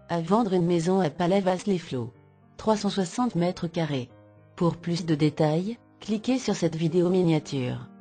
À vendre une maison à Palavas-les-Flots. 360 mètres carrés. Pour plus de détails, cliquez sur cette vidéo miniature.